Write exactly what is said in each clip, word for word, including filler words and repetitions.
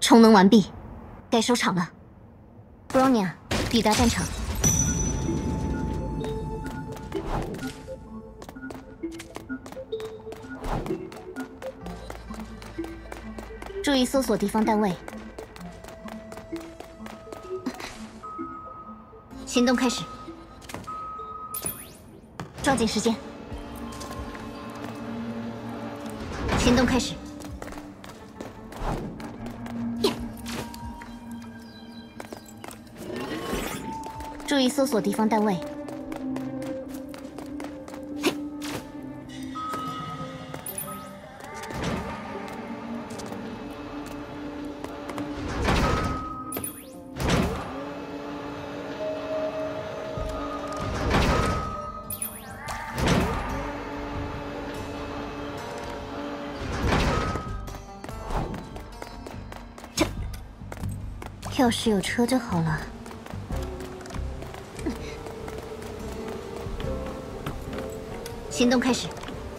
充能完毕，该收场了。Bronya， 抵达战场。注意搜索敌方单位。行动开始。抓紧时间。行动开始。 注意搜索敌方单位。要是有车就好了。 行动开始。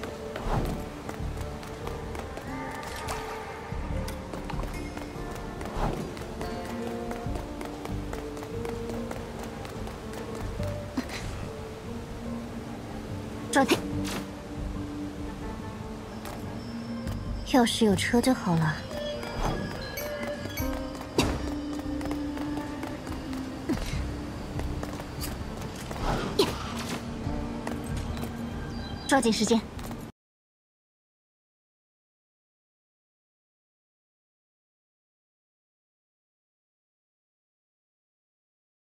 抓紧。要是有车就好了。抓紧时间。